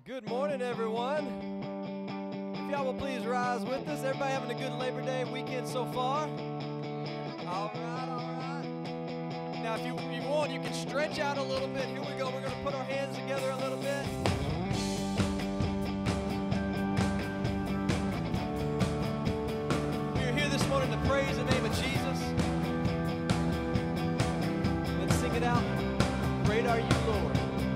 Good morning, everyone. If y'all will please rise with us. Everybody having a good Labor Day weekend so far? All right, all right. Now, if you want, you can stretch out a little bit. Here we go. We're going to put our hands together a little bit. We're here this morning to praise the name of Jesus. Let's sing it out. Great are you, Lord.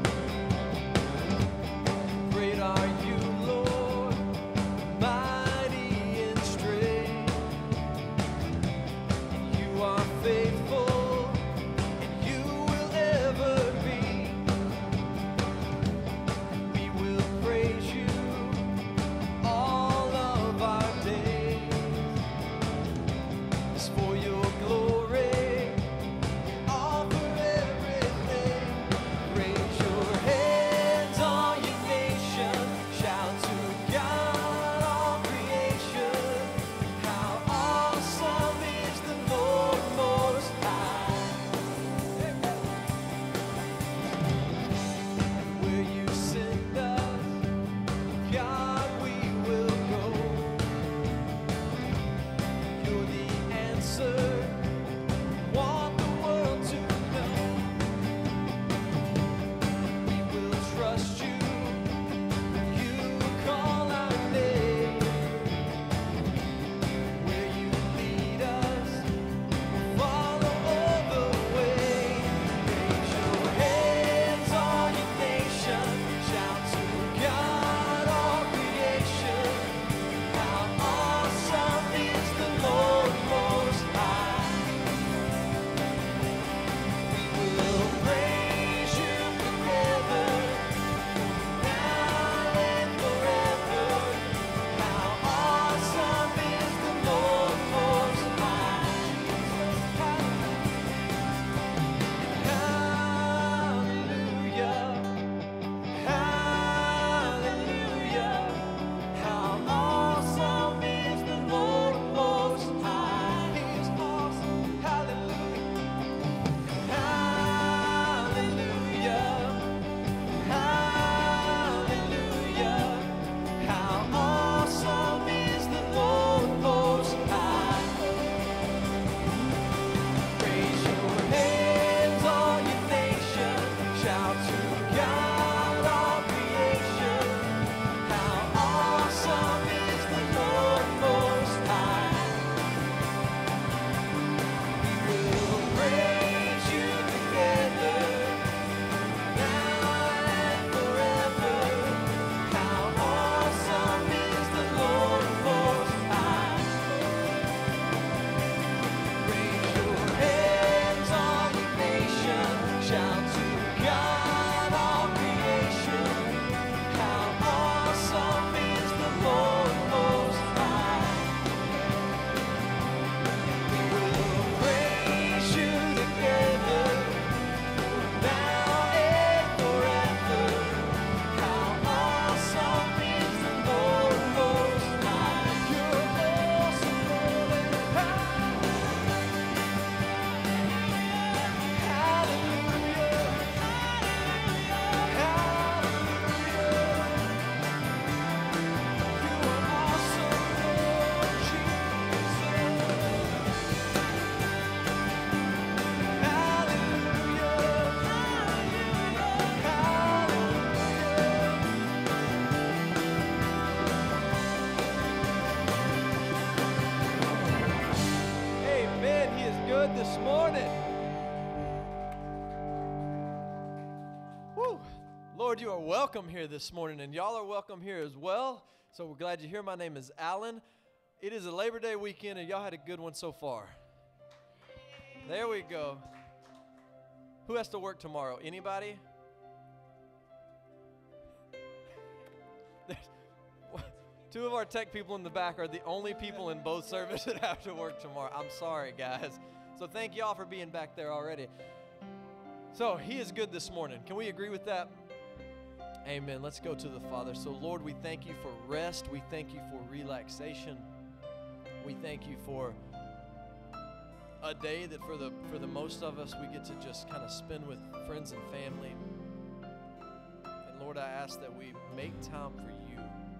Great are you, Lord, mighty in strength. You are faithful, and you will ever be. We will praise you all of our days. It's for your glory, we offer everything. Raise your hands, all you shout to God, all creation. How awesome is the Lord Most High. Where you send us, God, we will go. You're the answer. Want the world to know. We will trust you. Call our name. Where you lead us, follow all the way. Raise your hands, all you nations. Shout to God, all creation. How awesome is the Lord Most High. We will praise you together. Now and forever, how awesome is the Lord Most High. Hallelujah, hallelujah, how awesome is the Lord Most High. He is awesome, hallelujah, hallelujah. Hallelujah, how awesome is the Lord Most High. Raise your hands, all you nations. Shout to God, all creation. How awesome is the Lord Most High. We will praise you together. Now and forever, how awesome is the Lord Most High. Raise your hands, all you nations. Shout to God, all creation. How awesome is the Lord Most High. We will praise you together. Now and forever, how awesome is the Lord Most High. You're awesome, Lord, and hallelujah, hallelujah. You are awesome, Lord Jesus. Amen. He is good this morning. Woo. Lord, you are welcome here this morning, and y'all are welcome here as well. So we're glad you're here. My name is Alan. It is a Labor Day weekend, and y'all had a good one so far. There we go. Who has to work tomorrow? Anybody? Two of our tech people in the back are the only people in both services that have to work tomorrow. I'm sorry, guys. So thank y'all for being back there already. So he is good this morning. Can we agree with that? Amen. Let's go to the Father. So Lord, we thank you for rest. We thank you for relaxation. We thank you for a day that for the most of us we get to just kind of spend with friends and family. And Lord, Lord, I ask that we make time for you.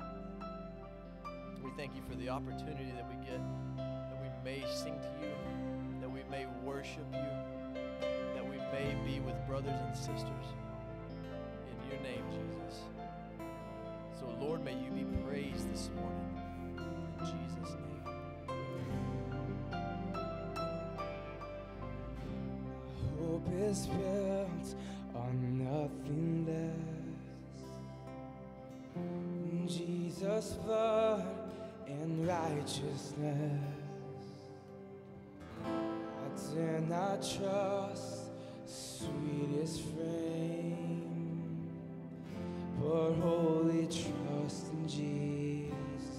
We thank you for the opportunity that we get, that we may sing to you, that we may worship you, that we may be with brothers and sisters. In your name, Jesus. So, Lord, may you be praised this morning. In Jesus' name. Hope is built on nothing less. Jesus' blood and righteousness. I dare not trust sweetest frame, but wholly trust in Jesus.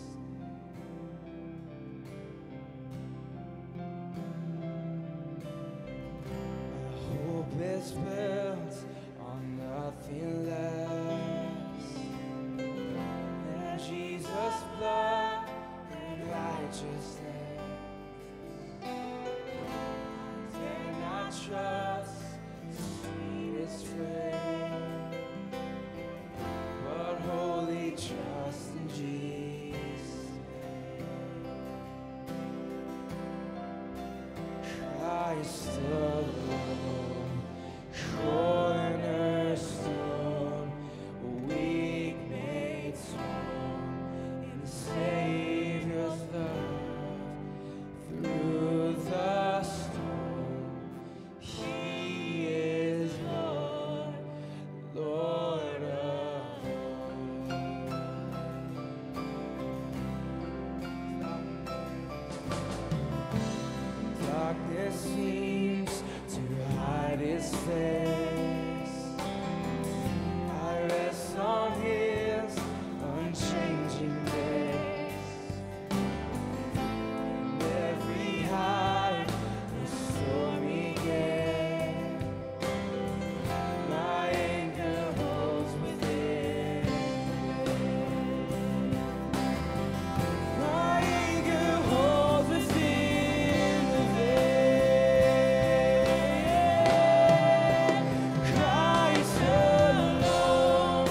My hope is built on nothing less than Jesus' blood and righteousness. Dare not trust sweetest frame, but wholly trust in Jesus. Christ alone, cornerstone, weak made strong in the Savior's love. Through the storm, He is Lord, Lord of all. Darkness seems to hide His face. I rest on His unchanging grace. And every high and stormy gale, my anchor holds within. My anchor holds within the veil. Christ alone,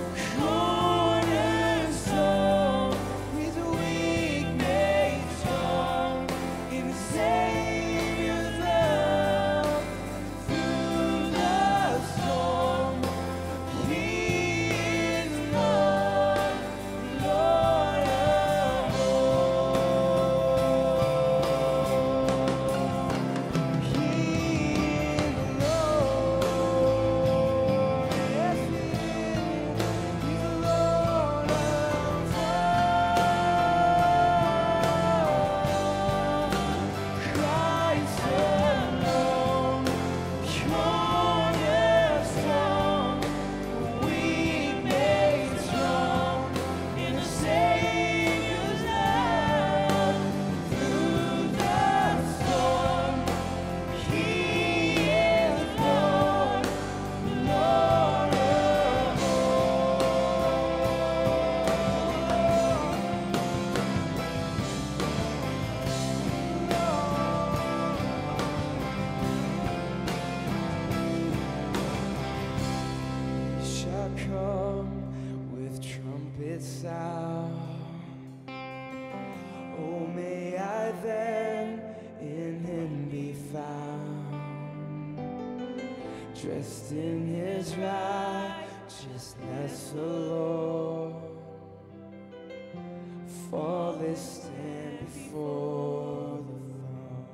cornerstone, with weak made strong in the Savior's love. Through the storm, He is Lord, Lord of all. He is Lord, yes, He's Lord of all. Christ alone, cornerstone, weak made strong in the Savior's love. Through the storm, He is Lord, Lord of He shall come with trumpet sound. Oh, may I then in Him be found, dressed in His righteousness alone, faultless stand before the throne.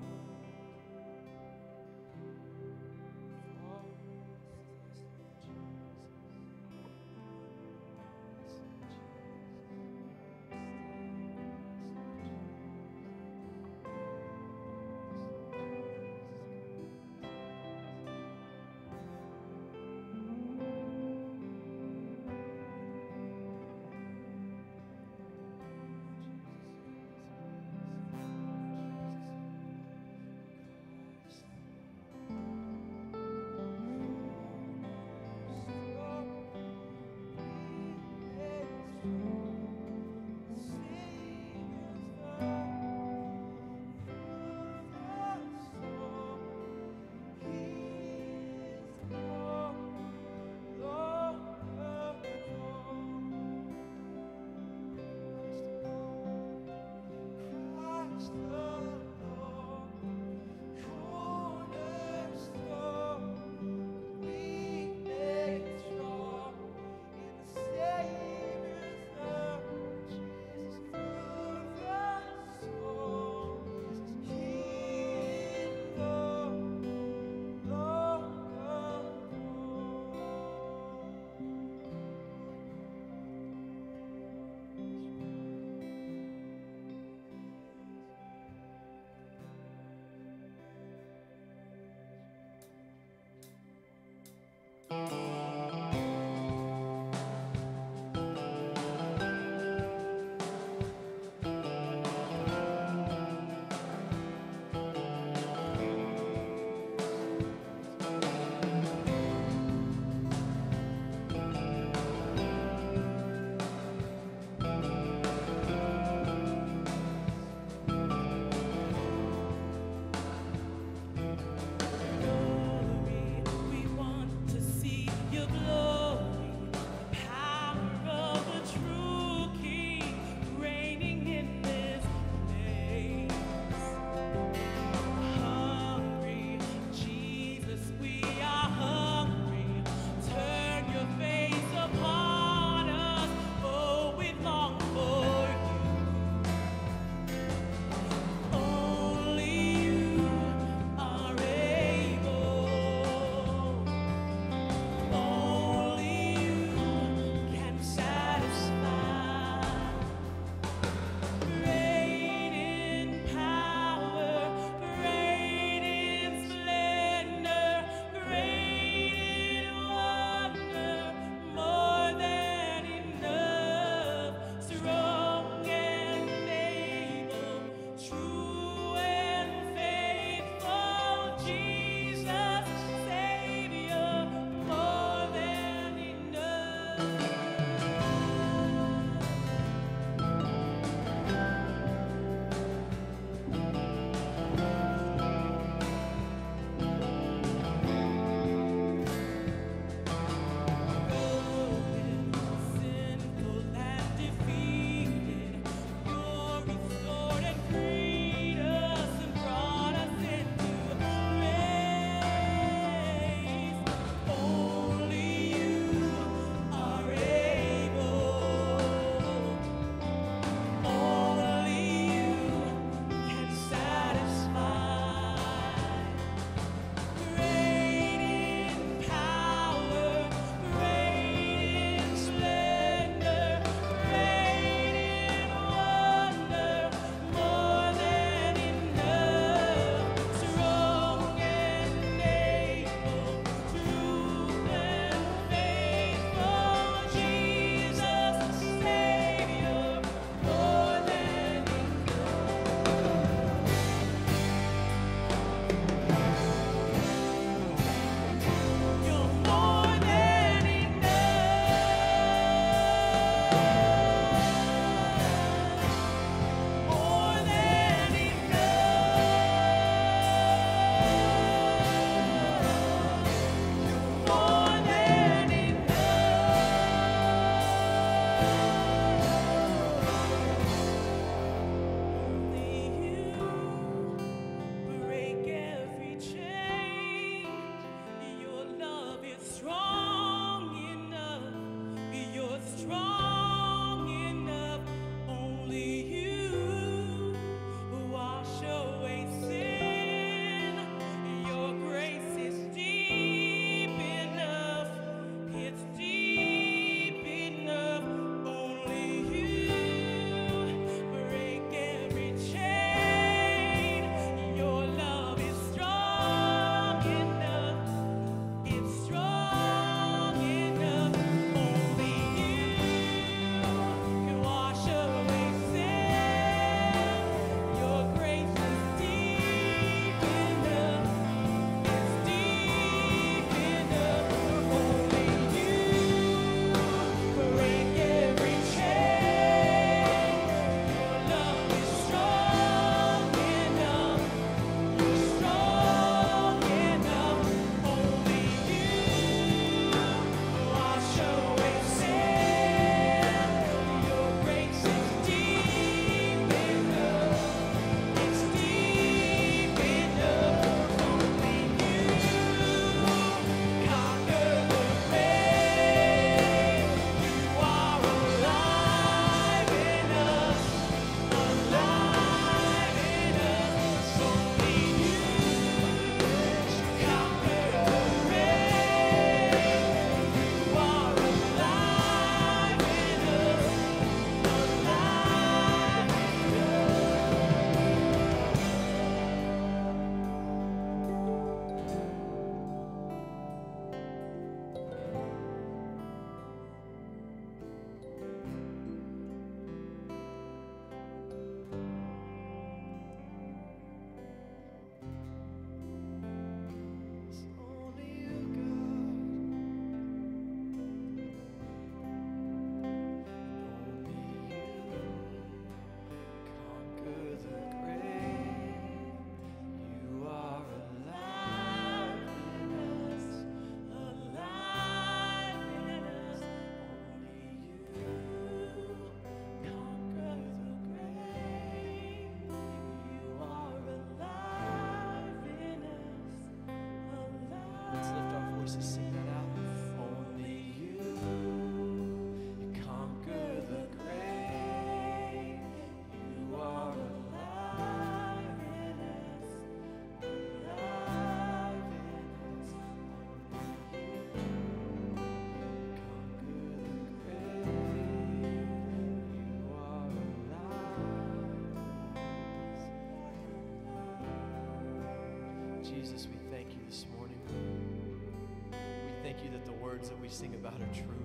Jesus, we thank you this morning. We thank you that the words that we sing about are true.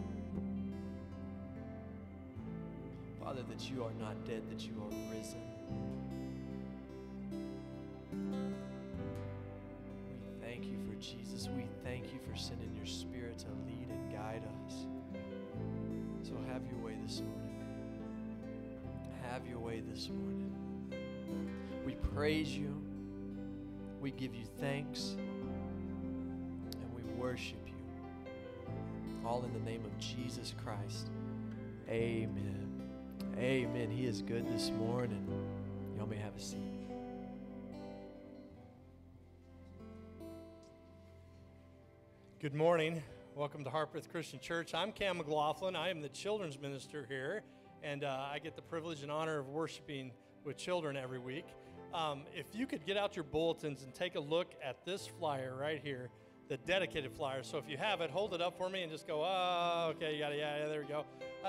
Father, that you are not dead, that you are risen. We thank you for Jesus. We thank you for sending your Spirit to lead and guide us. So have your way this morning. Have your way this morning. We praise you. We give you thanks. And we worship you. All in the name of Jesus Christ. Amen. Amen. He is good this morning. Y'all may have a seat. Good morning. Welcome to Harpeth Christian Church. I'm Cam McLaughlin. I am the children's minister here, and I get the privilege and honor of worshiping with children every week. If you could get out your bulletins and take a look at this flyer right here, the dedicated flyer. So if you have it, hold it up for me and just go, oh, okay, you got it. Yeah, there we go.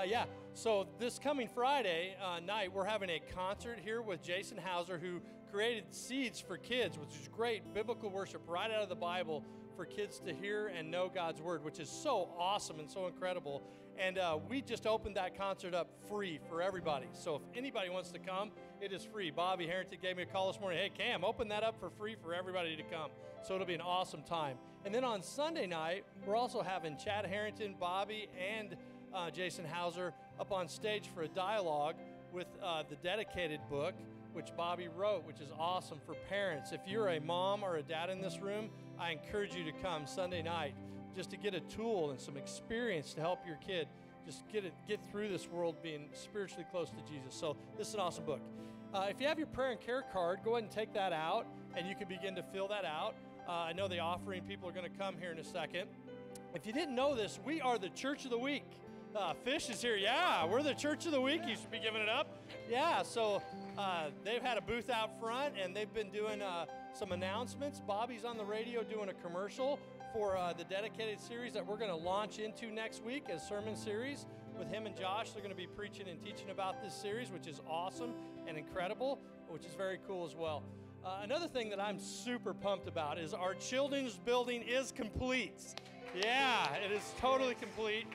So this coming Friday night, we're having a concert here with Jason Hauser, who created Seeds for Kids, which is great biblical worship right out of the Bible for kids to hear and know God's Word, which is so awesome and so incredible. And we just opened that concert up free for everybody. So if anybody wants to come, it is free. Bobby Harrington gave me a call this morning. Hey, Cam, open that up for free for everybody to come. So it'll be an awesome time. And then on Sunday night, we're also having Chad Harrington, Bobby, and Jason Hauser up on stage for a dialogue with the dedicated book, which Bobby wrote, which is awesome for parents. If you're a mom or a dad in this room, I encourage you to come Sunday night just to get a tool and some experience to help your kid just get through this world being spiritually close to Jesus. So this is an awesome book. If you have your prayer and care card, go ahead and take that out, and you can begin to fill that out. I know the offering people are going to come here in a second. If you didn't know this, we are the Church of the Week. Fish is here. Yeah, we're the Church of the Week. You should be giving it up. Yeah, so they've had a booth out front, and they've been doing some announcements. Bobby's on the radio doing a commercial for the dedicated series that we're going to launch into next week as sermon series with him and Josh. They're going to be preaching and teaching about this series, which is awesome and incredible, which is very cool as well. Another thing that I'm super pumped about is our children's building is complete. Yeah, it is totally complete.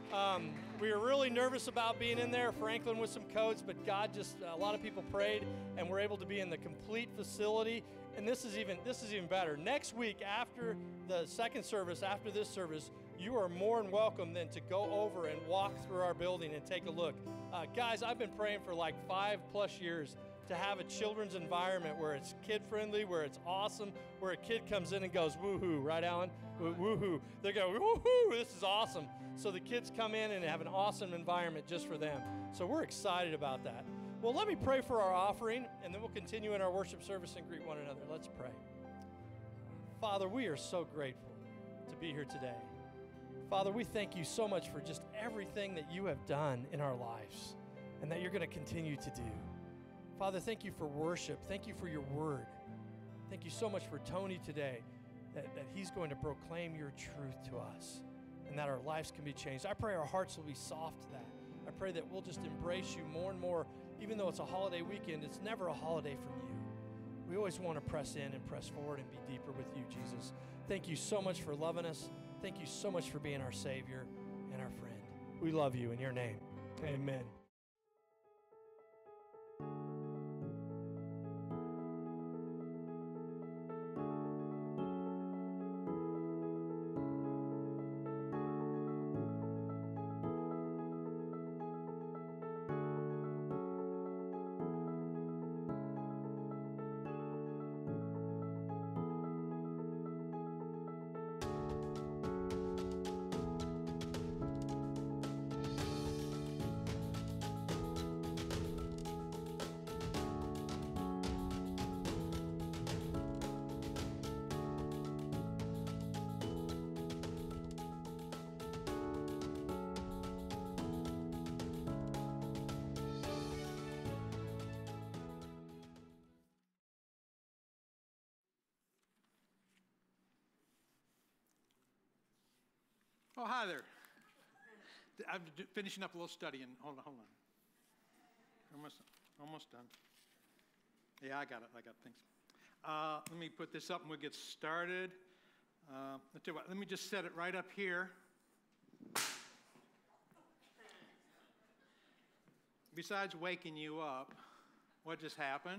We were really nervous about being in there, Franklin, with some codes, but God a lot of people prayed, and we're able to be in the complete facility. And this is even better. Next week, after the second service, after this service, you are more than welcome then to go over and walk through our building and take a look. Guys, I've been praying for like 5+ years to have a children's environment where it's kid-friendly, where it's awesome, where a kid comes in and goes, woohoo, right, Alan? Woohoo. They go, woohoo, this is awesome. So the kids come in and have an awesome environment just for them. So we're excited about that. Well, let me pray for our offering, and then we'll continue in our worship service and greet one another. Let's pray. Father, we are so grateful to be here today. Father, we thank you so much for just everything that you have done in our lives and that you're going to continue to do. Father, thank you for worship. Thank you for your word. Thank you so much for Tony today, that he's going to proclaim your truth to us and that our lives can be changed. I pray our hearts will be soft to that. I pray that we'll just embrace you more and more. Even though it's a holiday weekend, it's never a holiday from you. We always want to press in and press forward and be deeper with you, Jesus. Thank you so much for loving us. Thank you so much for being our Savior and our friend. We love you in your name. Amen. Oh, hi there. I'm finishing up a little study, and hold on. Almost done. Yeah, I got it. Thanks. Let me put this up and we'll get started. I'll tell you what, let me just set it right up here. Besides waking you up, what just happened?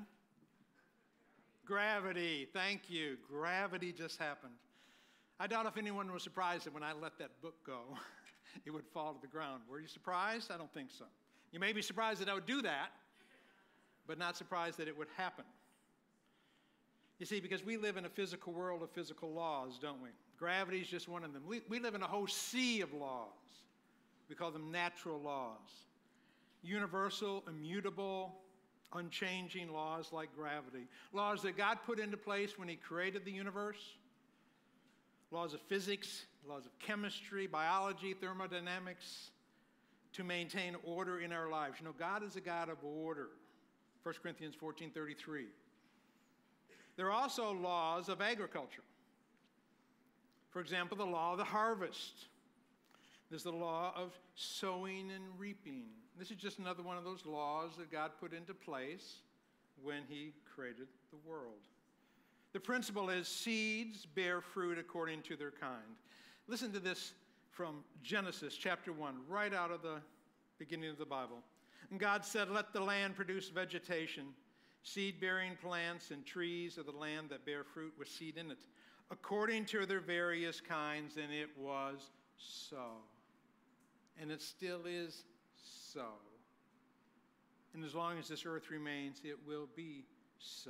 Gravity. Thank you. Gravity just happened. I doubt if anyone was surprised that when I let that book go, it would fall to the ground. Were you surprised? I don't think so. You may be surprised that I would do that, but not surprised that it would happen. You see, because we live in a physical world of physical laws, don't we? Gravity is just one of them. We live in a whole sea of laws. We call them natural laws. Universal, immutable, unchanging laws like gravity. Laws that God put into place when he created the universe. Laws of physics, laws of chemistry, biology, thermodynamics, to maintain order in our lives. You know, God is a God of order. 1 Corinthians 14:33. There are also laws of agriculture. For example, the law of the harvest. There's the law of sowing and reaping. This is just another one of those laws that God put into place when he created the world. The principle is seeds bear fruit according to their kind. Listen to this from Genesis chapter 1, right out of the beginning of the Bible. And God said, "Let the land produce vegetation, seed-bearing plants and trees of the land that bear fruit with seed in it, according to their various kinds," and it was so. And it still is so. And as long as this earth remains, it will be so.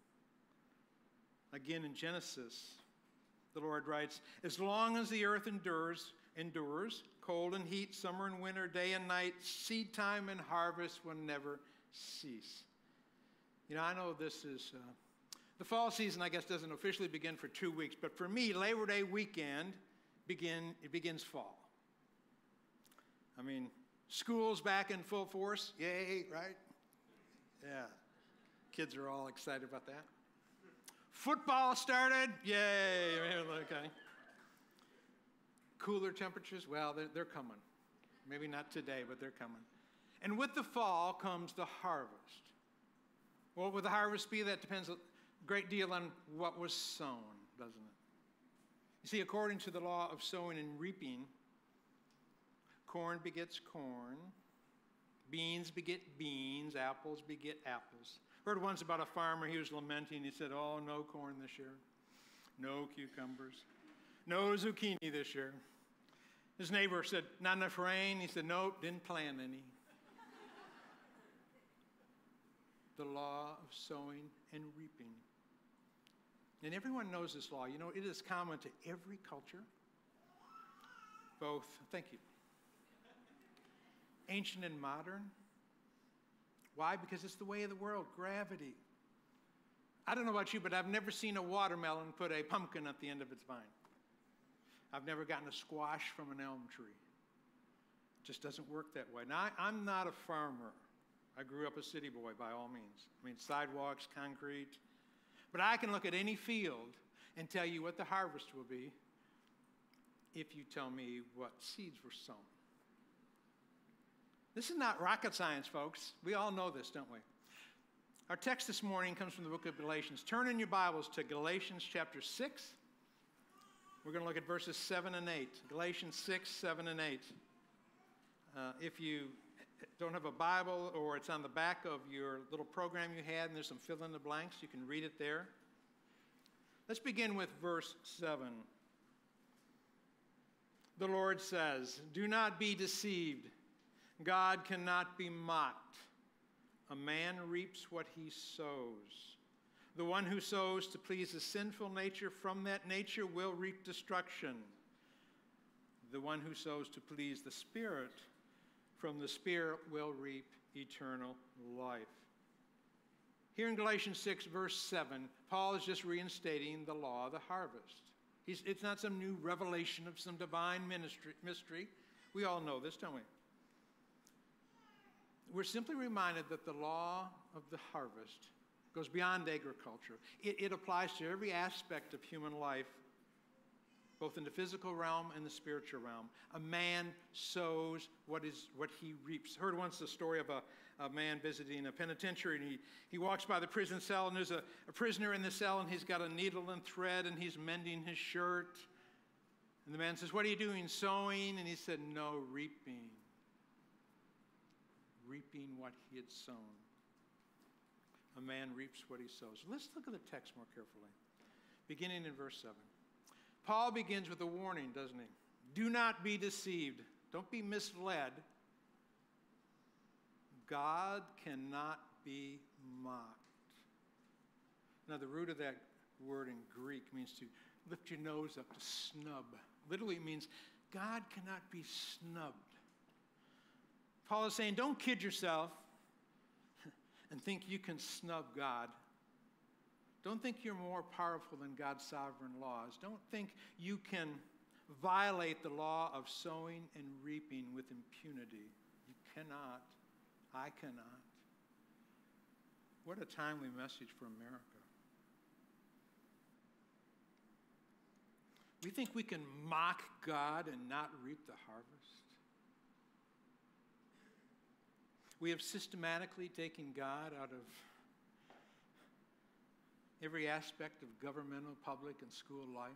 Again in Genesis, the Lord writes, "As long as the earth endures, cold and heat, summer and winter, day and night, seed time and harvest will never cease." You know, I know this is, the fall season, I guess, doesn't officially begin for 2 weeks, but for me, Labor Day weekend begins fall. I mean, school's back in full force, yay, right? Yeah, kids are all excited about that. Football started, yay, okay. Cooler temperatures, well, they're coming. Maybe not today, but they're coming. And with the fall comes the harvest. What will the harvest be? That depends a great deal on what was sown, doesn't it? You see, according to the law of sowing and reaping, corn begets corn, beans beget beans, apples beget apples. Heard once about a farmer, he was lamenting. He said, "Oh, no corn this year, no cucumbers, no zucchini this year." His neighbor said, "Not enough rain?" He said, "Nope, didn't plant any." The law of sowing and reaping. And everyone knows this law. You know, it is common to every culture, both, thank you, ancient and modern. Why? Because it's the way of the world, gravity. I don't know about you, but I've never seen a watermelon put a pumpkin at the end of its vine. I've never gotten a squash from an elm tree. It just doesn't work that way. Now, I'm not a farmer. I grew up a city boy by all means. I mean, sidewalks, concrete. But I can look at any field and tell you what the harvest will be if you tell me what seeds were sown. This is not rocket science, folks. We all know this, don't we? Our text this morning comes from the book of Galatians. Turn in your Bibles to Galatians chapter 6. We're going to look at verses 7 and 8. Galatians 6, 7 and 8. If you don't have a Bible, or it's on the back of your little program you had, and there's some fill in the blanks, you can read it there. Let's begin with verse 7. The Lord says, "Do not be deceived. God cannot be mocked. A man reaps what he sows. The one who sows to please the sinful nature from that nature will reap destruction. The one who sows to please the Spirit from the Spirit will reap eternal life." Here in Galatians 6, verse 7, Paul is just reinstating the law of the harvest. It's not some new revelation of some divine mystery. We all know this, don't we? We're simply reminded that the law of the harvest goes beyond agriculture. It applies to every aspect of human life, both in the physical realm and the spiritual realm. A man sows what he reaps. Heard once the story of a man visiting a penitentiary, and he walks by the prison cell, and there's a prisoner in the cell, and he's got a needle and thread, and he's mending his shirt. And the man says, "What are you doing, sowing?" And he said, "No, reaping." Reaping what he had sown. A man reaps what he sows. Let's look at the text more carefully. Beginning in verse 7. Paul begins with a warning, doesn't he? Do not be deceived. Don't be misled. God cannot be mocked. Now, the root of that word in Greek means to lift your nose up, to snub. Literally, it means God cannot be snubbed. Paul is saying, don't kid yourself and think you can snub God. Don't think you're more powerful than God's sovereign laws. Don't think you can violate the law of sowing and reaping with impunity. You cannot. I cannot. What a timely message for America. We think we can mock God and not reap the harvest. We have systematically taken God out of every aspect of governmental, public, and school life.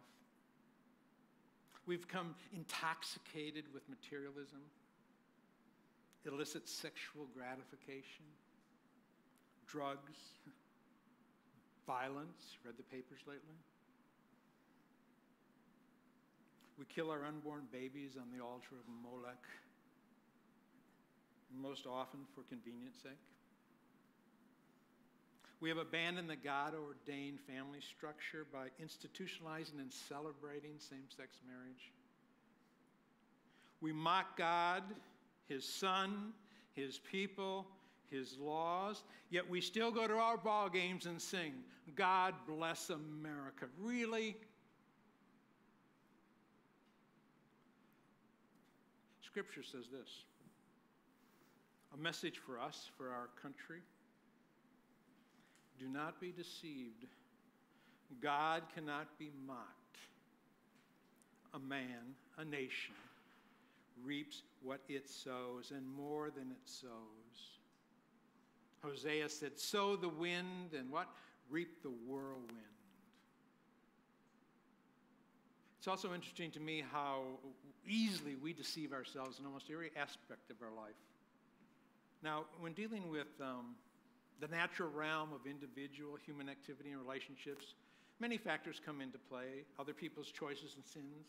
We've come intoxicated with materialism, illicit sexual gratification, drugs, violence. Read the papers lately? We kill our unborn babies on the altar of Molech, most often for convenience sake. We have abandoned the God-ordained family structure by institutionalizing and celebrating same-sex marriage. We mock God, His Son, His people, His laws, yet we still go to our ball games and sing, "God bless America." Really? Scripture says this, a message for us, for our country. Do not be deceived. God cannot be mocked. A man, a nation, reaps what it sows, and more than it sows. Hosea said, sow the wind, and what? Reap the whirlwind. It's also interesting to me how easily we deceive ourselves in almost every aspect of our life. Now, when dealing with the natural realm of individual human activity and relationships, many factors come into play. Other people's choices and sins.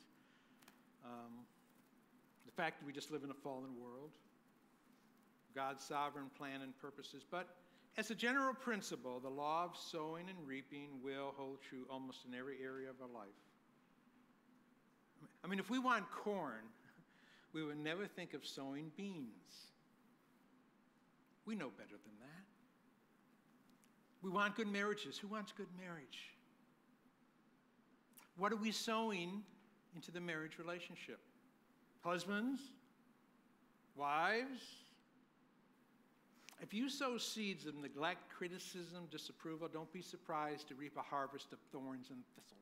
The fact that we just live in a fallen world. God's sovereign plan and purposes. But as a general principle, the law of sowing and reaping will hold true almost in every area of our life. I mean, if we want corn, we would never think of sowing beans. We know better than that. We want good marriages. Who wants good marriage? What are we sowing into the marriage relationship? Husbands? Wives? If you sow seeds of neglect, criticism, disapproval, don't be surprised to reap a harvest of thorns and thistles.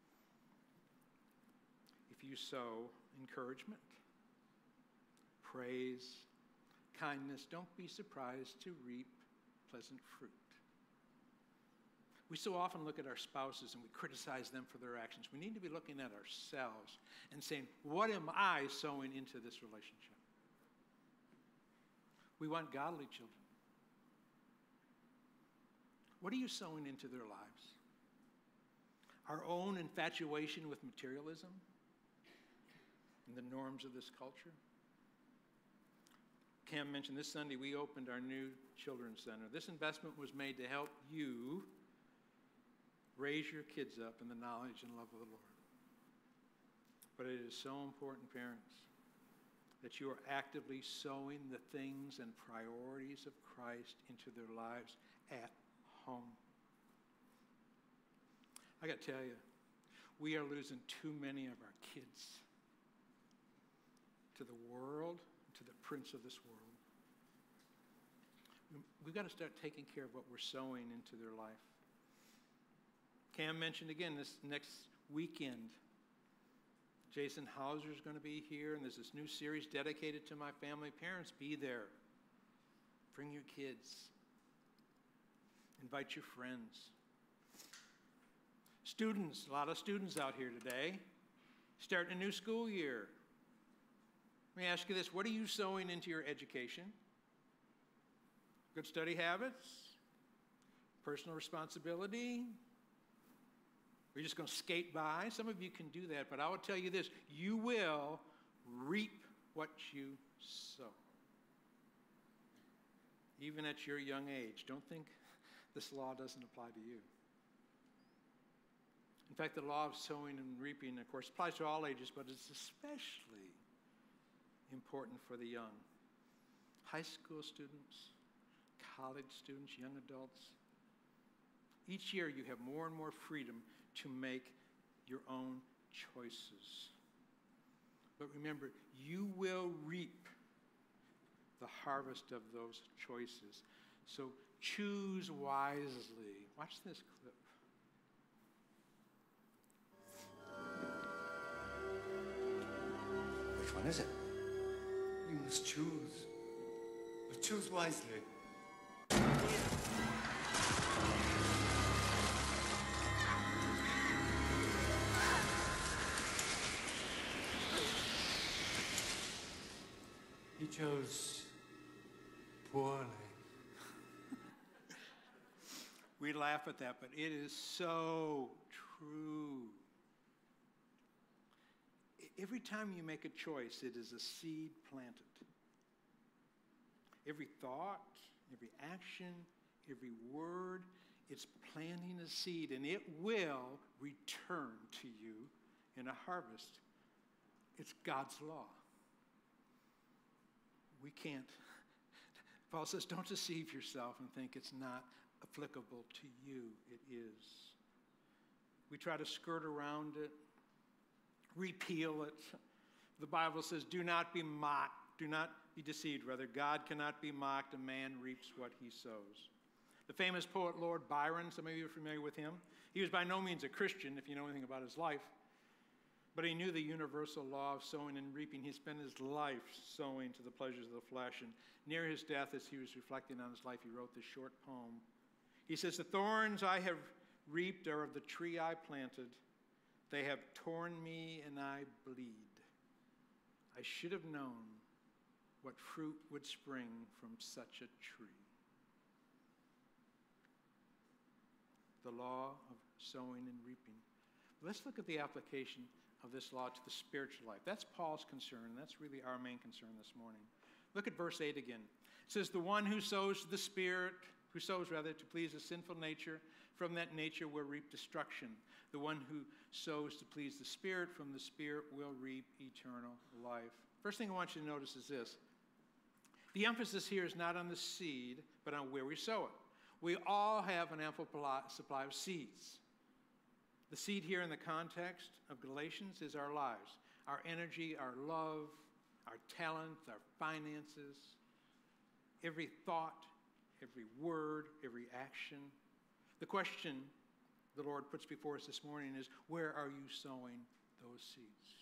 If you sow encouragement, praise, kindness, don't be surprised to reap pleasant fruit. We so often look at our spouses and we criticize them for their actions. We need to be looking at ourselves and saying, what am I sowing into this relationship? We want godly children. What are you sowing into their lives? Our own infatuation with materialism and the norms of this culture? Cam mentioned this Sunday we opened our new children's center. This investment was made to help you raise your kids up in the knowledge and love of the Lord. But it is so important, parents, that you are actively sowing the things and priorities of Christ into their lives at home. I got to tell you, we are losing too many of our kids to the world, to the prince of this world. We've got to start taking care of what we're sowing into their life. Cam mentioned again this next weekend, Jason Hauser is going to be here, and there's this new series dedicated to my family. Parents, be there. Bring your kids. Invite your friends. Students, a lot of students out here today, starting a new school year. Let me ask you this, what are you sowing into your education? Good study habits? Personal responsibility? We're just going to skate by? Some of you can do that, but I will tell you this, you will reap what you sow. Even at your young age. Don't think this law doesn't apply to you. In fact, the law of sowing and reaping, of course, applies to all ages, but it's especially important for the young. High school students, college students, young adults. Each year you have more and more freedom to make your own choices. But remember, you will reap the harvest of those choices. So choose wisely. Watch this clip. Which one is it? You must choose. But choose wisely. He chose poorly. We laugh at that, but it is so true. Every time you make a choice, it is a seed planted. Every thought, every action, every word, it's planting a seed, and it will return to you in a harvest. It's God's law. We can't. Paul says, don't deceive yourself and think it's not applicable to you. It is. We try to skirt around it, repeal it. The Bible says, do not be mocked. Do not be deceived. Rather, God cannot be mocked. A man reaps what he sows. The famous poet Lord Byron, some of you are familiar with him. He was by no means a Christian, if you know anything about his life. But he knew the universal law of sowing and reaping. He spent his life sowing to the pleasures of the flesh. And near his death, as he was reflecting on his life, he wrote this short poem. He says, the thorns I have reaped are of the tree I planted. They have torn me and I bleed. I should have known what fruit would spring from such a tree. The law of sowing and reaping. Let's look at the application of this law to the spiritual life. That's Paul's concern. That's really our main concern this morning. Look at verse 8 again. It says, the one who sows to the Spirit, who sows rather to please the sinful nature, from that nature will reap destruction. The one who sows to please the Spirit, from the Spirit will reap eternal life. First thing I want you to notice is this. The emphasis here is not on the seed, but on where we sow it. We all have an ample supply of seeds. The seed here in the context of Galatians is our lives, our energy, our love, our talents, our finances, every thought, every word, every action. The question the Lord puts before us this morning is, where are you sowing those seeds?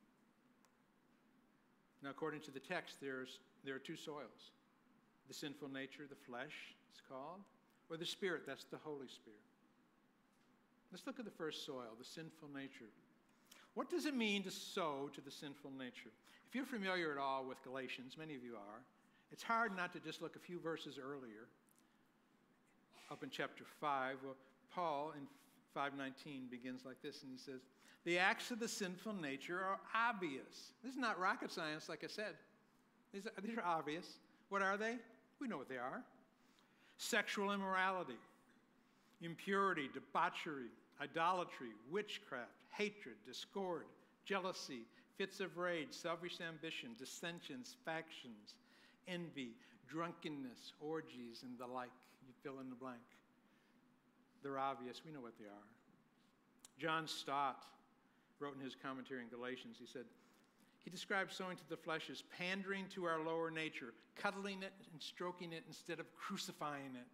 Now, according to the text, there are two soils. The sinful nature, the flesh, it's called, or the Spirit, that's the Holy Spirit. Let's look at the first soil, the sinful nature. What does it mean to sow to the sinful nature? If you're familiar at all with Galatians, many of you are, it's hard not to just look a few verses earlier, up in chapter 5. Well, Paul in 5:19 begins like this, and he says, the acts of the sinful nature are obvious. This is not rocket science, like I said. These are obvious. What are they? We know what they are. Sexual immorality, impurity, debauchery, idolatry, witchcraft, hatred, discord, jealousy, fits of rage, selfish ambition, dissensions, factions, envy, drunkenness, orgies, and the like. You fill in the blank. They're obvious. We know what they are. John Stott wrote in his commentary in Galatians, he described sowing to the flesh as pandering to our lower nature, cuddling it and stroking it instead of crucifying it.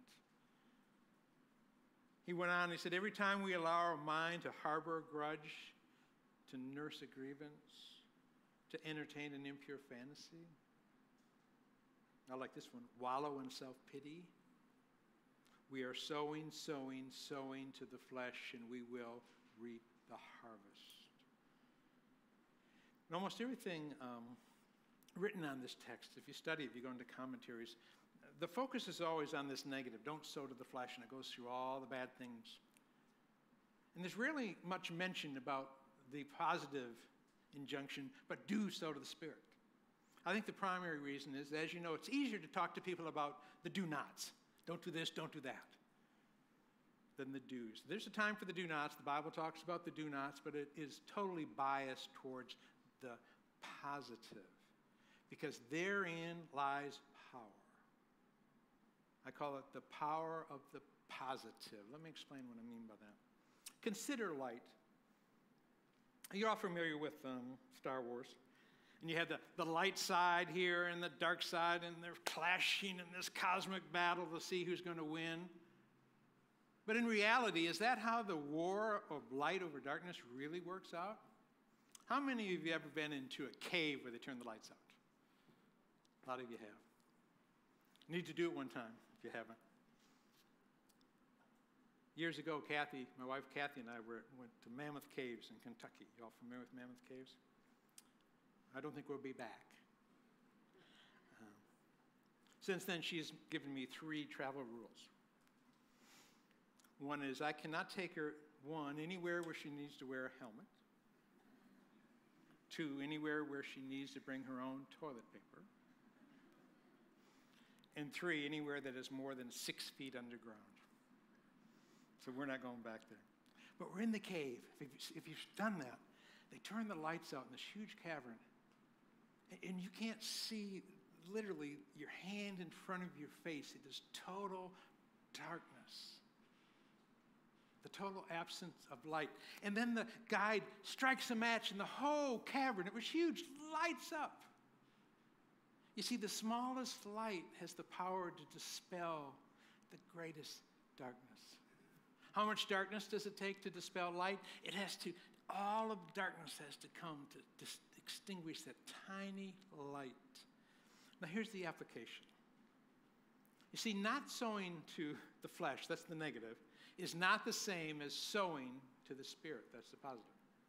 He went on, he said, every time we allow our mind to harbor a grudge, to nurse a grievance, to entertain an impure fantasy, I like this one. Wallow in self-pity. We are sowing, sowing, sowing to the flesh, and we will reap the harvest. And almost everything written on this text, if you study it, if you go into commentaries, the focus is always on this negative. Don't sow to the flesh, and it goes through all the bad things. And there's rarely much mention about the positive injunction, but do sow to the Spirit. I think the primary reason is, as you know, it's easier to talk to people about the do-nots. Don't do this, don't do that, than the do's. There's a time for the do-nots. The Bible talks about the do-nots, but it is totally biased towards the positive, because therein lies power. I call it the power of the positive. Let me explain what I mean by that. Consider light. You're all familiar with Star Wars. And you have the light side here and the dark side, and they're clashing in this cosmic battle to see who's going to win. But in reality, is that how the war of light over darkness really works out? How many of you have ever been into a cave where they turn the lights out? A lot of you have. You need to do it one time if you haven't. Years ago, Kathy, my wife Kathy, and I went to Mammoth Caves in Kentucky. You all familiar with Mammoth Caves? I don't think we'll be back. Since then, she's given me 3 travel rules. One is I cannot take her, anywhere where she needs to wear a helmet. 2, anywhere where she needs to bring her own toilet paper. And 3, anywhere that is more than 6 feet underground. So we're not going back there. But we're in the cave. If you've done that, they turn the lights out in this huge cavern. And you can't see literally your hand in front of your face. It is total darkness. The total absence of light. And then the guide strikes a match and the whole cavern, it was huge, lights up. You see, the smallest light has the power to dispel the greatest darkness. How much darkness does it take to dispel light? All of darkness has to come to extinguish that tiny light. Now here's the application. You see, not sowing to the flesh, that's the negative, is not the same as sowing to the Spirit, that's the positive.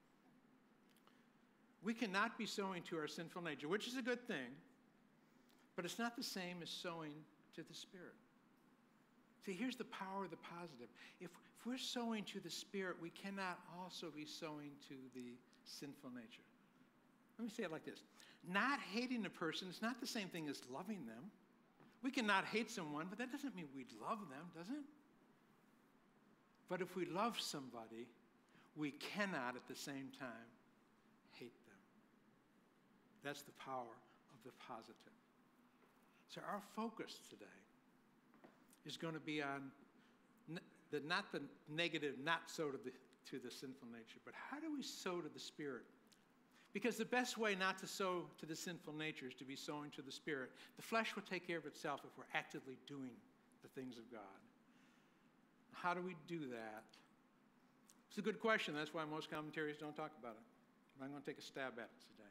We cannot be sowing to our sinful nature, which is a good thing, but it's not the same as sowing to the Spirit. See, here's the power of the positive. If we're sowing to the Spirit, we cannot also be sowing to the sinful nature. Let me say it like this. Not hating a person is not the same thing as loving them. We cannot hate someone, but that doesn't mean we love them, does it? But if we love somebody, we cannot at the same time hate them. That's the power of the positive. So our focus today is going to be on not the negative, not sow to the sinful nature, but how do we sow to the Spirit? Because the best way not to sow to the sinful nature is to be sowing to the Spirit. The flesh will take care of itself if we're actively doing the things of God. How do we do that? It's a good question. That's why most commentaries don't talk about it. I'm going to take a stab at it today.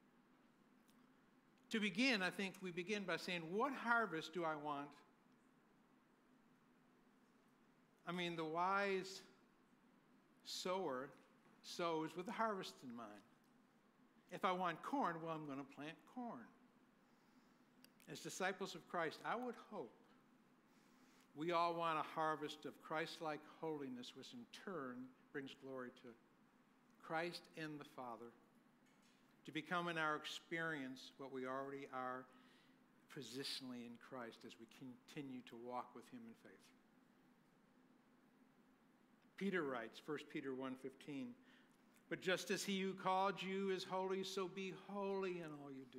To begin, I think we begin by saying, what harvest do I want? I mean, the wise sower sows with the harvest in mind. If I want corn, well, I'm going to plant corn. As disciples of Christ, I would hope we all want a harvest of Christ-like holiness, which in turn brings glory to Christ and the Father, to become in our experience what we already are positionally in Christ as we continue to walk with Him in faith. Peter writes, 1 Peter 1:15, but just as He who called you is holy, so be holy in all you do.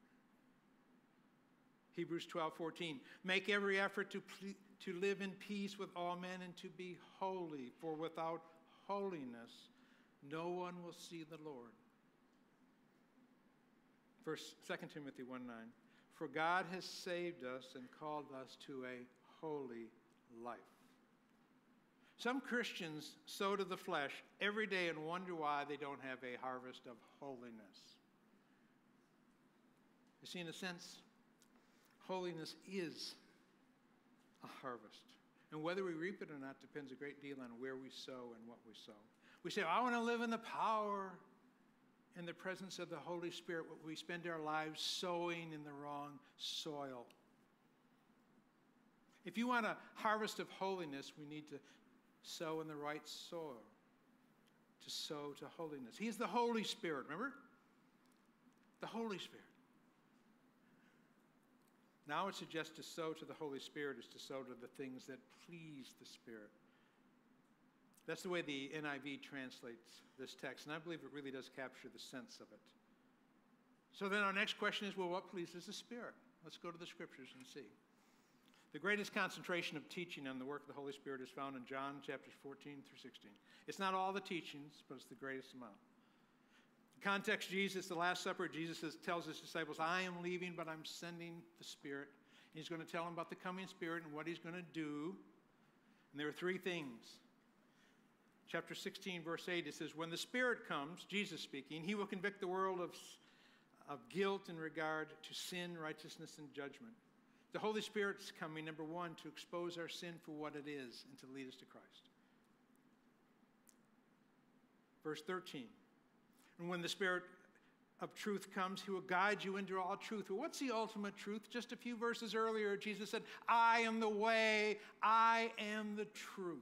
Hebrews 12:14, make every effort to live in peace with all men and to be holy, for without holiness no one will see the Lord. 2 Timothy 1:9, for God has saved us and called us to a holy life. Some Christians sow to the flesh every day and wonder why they don't have a harvest of holiness. You see, in a sense, Holiness is a harvest. And whether we reap it or not depends a great deal on where we sow and what we sow. We say, I want to live in the power and the presence of the Holy Spirit, but we spend our lives sowing in the wrong soil. If you want a harvest of holiness, we need to sow in the right soil, to sow to holiness. He is the Holy Spirit, remember? The Holy Spirit. Now it suggests to sow to the Holy Spirit is to sow to the things that please the Spirit. That's the way the NIV translates this text, and I believe it really does capture the sense of it. So then our next question is, well, what pleases the Spirit? Let's go to the Scriptures and see. The greatest concentration of teaching on the work of the Holy Spirit is found in John chapters 14 through 16. It's not all the teachings, but it's the greatest amount. Context, Jesus, the Last Supper, Jesus tells his disciples, I am leaving, but I'm sending the Spirit. And he's going to tell them about the coming Spirit and what he's going to do. And there are three things. Chapter 16, verse 8, it says, when the Spirit comes, Jesus speaking, he will convict the world of guilt in regard to sin, righteousness, and judgment. The Holy Spirit's coming, number one, to expose our sin for what it is and to lead us to Christ. Verse 13, and when the Spirit of truth comes, he will guide you into all truth. Well, what's the ultimate truth? Just a few verses earlier, Jesus said, I am the way, I am the truth.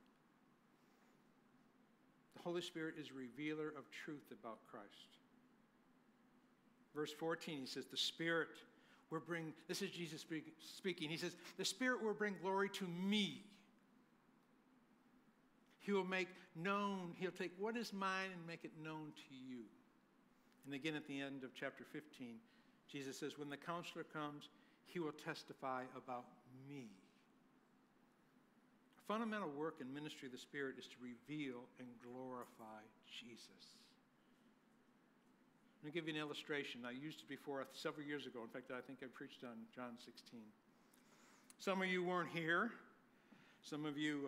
The Holy Spirit is a revealer of truth about Christ. Verse 14, he says, the Spirit will bring, this is Jesus speaking, he says, the Spirit will bring glory to me. He will make known, he'll take what is mine and make it known to you. And again at the end of chapter 15, Jesus says, when the Counselor comes, he will testify about me. A fundamental work and ministry of the Spirit is to reveal and glorify Jesus. Let me give you an illustration. I used it before several years ago. In fact, I think I preached on John 16. Some of you weren't here. Some of you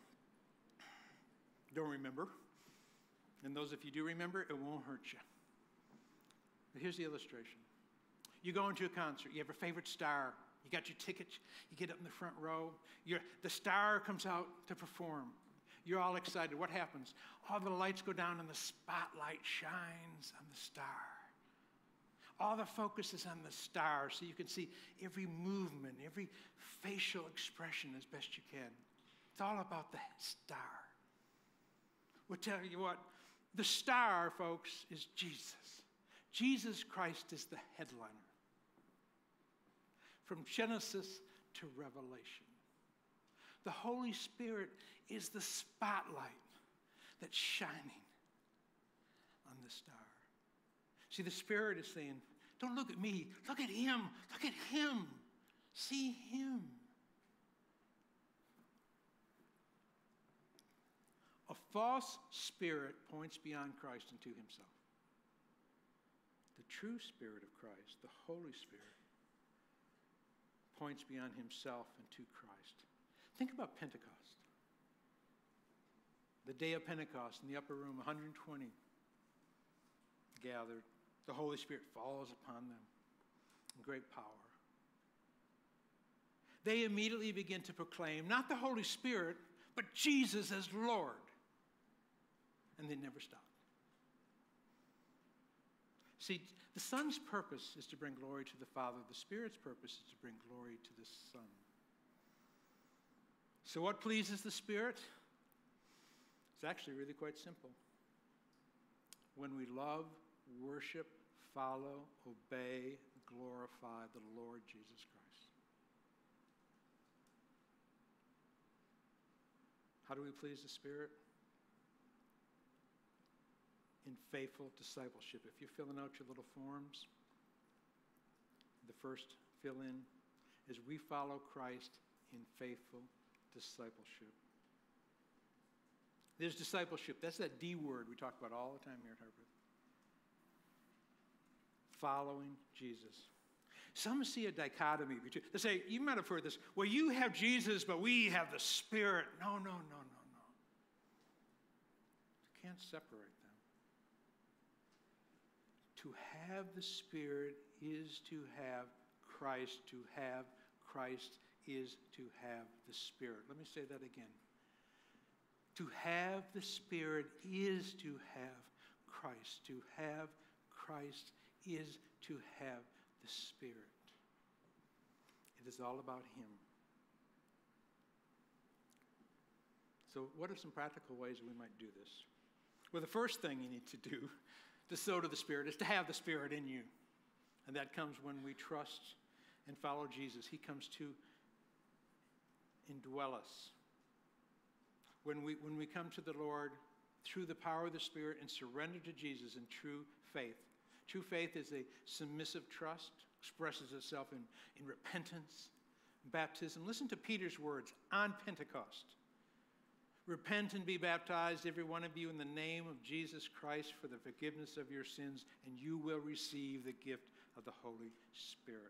don't remember. And those of you do remember, it won't hurt you. But here's the illustration. You go into a concert. You have a favorite star. You got your tickets. You get up in the front row. The star comes out to perform. You're all excited. What happens? All the lights go down and the spotlight shines on the star. All the focus is on the star, so you can see every movement, every facial expression as best you can. It's all about the star. We'll tell you what, the star, folks, is Jesus. Jesus Christ is the headliner. From Genesis to Revelation. The Holy Spirit is the spotlight that's shining on the star. See, the Spirit is saying, don't look at me, look at him, look at him, see him. A false spirit points beyond Christ and to himself. The true Spirit of Christ, the Holy Spirit, points beyond himself and to Christ. Think about Pentecost. The day of Pentecost in the upper room, 120 gathered. The Holy Spirit falls upon them in great power. They immediately begin to proclaim, not the Holy Spirit, but Jesus as Lord. And they never stopped. See, the Son's purpose is to bring glory to the Father. The Spirit's purpose is to bring glory to the Son. So what pleases the Spirit? It's actually really quite simple. When we love, worship, follow, obey, glorify the Lord Jesus Christ. How do we please the Spirit? In faithful discipleship. If you're filling out your little forms, the first fill in is we follow Christ in faithful discipleship. There's discipleship. That's that D word we talk about all the time here at Harvard. Following Jesus. Some see a dichotomy between, they say, you might have heard this, well, you have Jesus, but we have the Spirit. No. You can't separate them. To have the Spirit is to have Christ. To have Christ is to have the Spirit. Let me say that again. To have the Spirit is to have Christ. To have Christ is to have the Spirit. It is all about Him. So what are some practical ways we might do this? Well, the first thing you need to do to sow to the Spirit is to have the Spirit in you. And that comes when we trust and follow Jesus. He comes to indwell us. When we come to the Lord through the power of the Spirit and surrender to Jesus in true faith. True faith is a submissive trust, expresses itself in repentance, baptism. Listen to Peter's words on Pentecost. Repent and be baptized, every one of you, in the name of Jesus Christ for the forgiveness of your sins, and you will receive the gift of the Holy Spirit.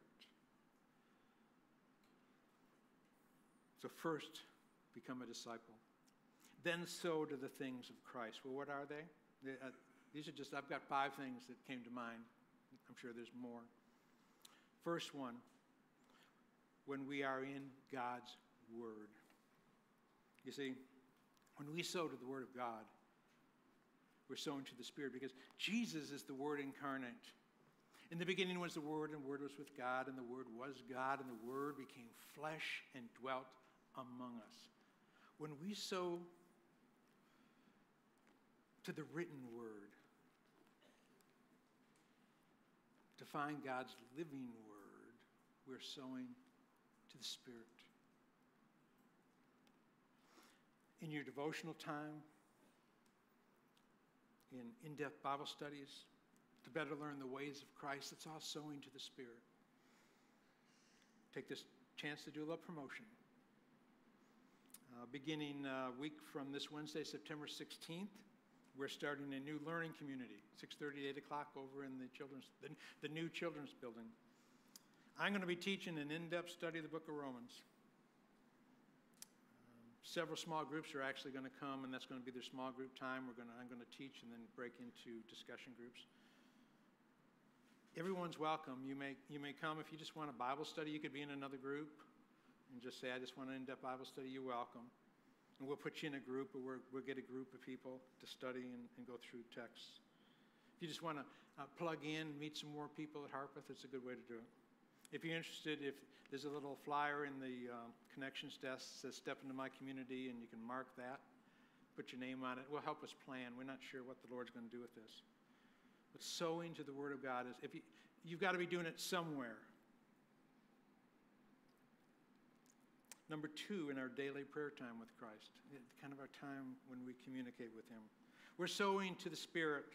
So first, become a disciple. Then sow to the things of Christ. Well, what are they? These are just, I've got 5 things that came to mind. I'm sure there's more. First one, when we are in God's Word. You see, when we sow to the Word of God, we're sowing to the Spirit because Jesus is the Word incarnate. In the beginning was the Word, and the Word was with God, and the Word was God, and the Word became flesh and dwelt among us. When we sow to the written Word, to find God's living Word, we're sowing to the Spirit. In your devotional time, in-depth Bible studies, to better learn the ways of Christ, it's all sowing to the Spirit. Take this chance to do a little promotion. Beginning a week from this Wednesday, September 16th, we're starting a new learning community, 6:30 to 8 o'clock over in the new children's building. I'm going to be teaching an in-depth study of the book of Romans. Several small groups are actually going to come, and that's going to be their small group time. I'm going to teach and then break into discussion groups. Everyone's welcome. You may come if you just want a Bible study. You could be in another group and just say, I just want an in-depth Bible study. You're welcome. And we'll put you in a group, or we'll get a group of people to study and go through texts. If you just want to plug in, meet some more people at Harpeth, it's a good way to do it. If you're interested, if there's a little flyer in the connections desk that says Step Into My Community, and you can mark that, put your name on it. It will help us plan. We're not sure what the Lord's going to do with this. But sowing to the Word of God is, you've got to be doing it somewhere. Number 2, in our daily prayer time with Christ, kind of our time when we communicate with Him. We're sowing to the Spirit